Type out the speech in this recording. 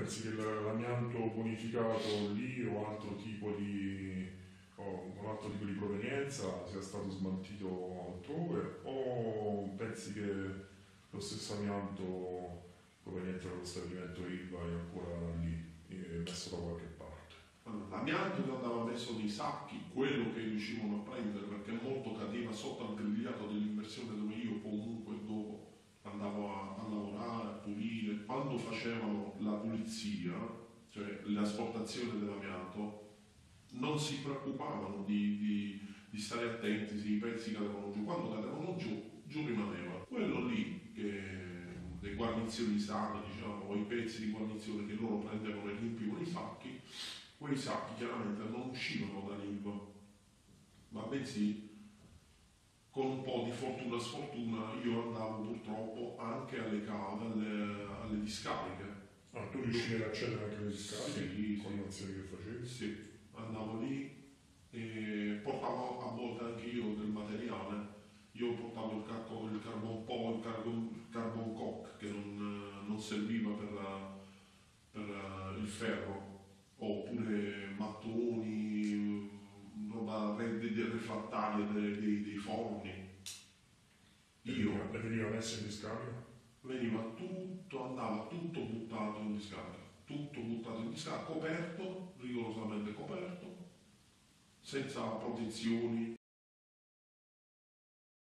pensi che l'amianto bonificato lì o altro tipo di, o un altro tipo di provenienza sia stato smaltito altrove, o pensi che lo stesso amianto proveniente dallo stabilimento ILVA è ancora lì, messo da qualche parte? Allora, l'amianto che andava messo nei sacchi, quello che riuscivano a prendere perché molto cadeva sotto al grigliato dell'immersione dove io comunque dopo andavo a lavorare, a pulire. Quando facevano la pulizia, cioè l'asportazione dell'amianto, non si preoccupavano di stare attenti se i pezzi cadevano giù. Quando cadevano giù rimaneva. Quello lì, le guarnizioni sane, diciamo, o i pezzi di guarnizione che loro prendevano e riempivano i sacchi, quei sacchi chiaramente non uscivano dall'ILVA, ma bensì con un po' di fortuna sfortuna io andavo purtroppo anche alle cave, alle discariche. Ah, tu riuscivi ad accedere anche alle discariche? Sì, con le azioni che facevi? sì, andavo lì e portavo a volte anche io del materiale. Io portavo il carbon po, il carbon coke che non serviva per il ferro, oppure mattoni, roba refrattaria dei forni. Le veniva messo in discarica? Veniva tutto, andava tutto buttato in discarica, coperto, rigorosamente coperto, senza protezioni,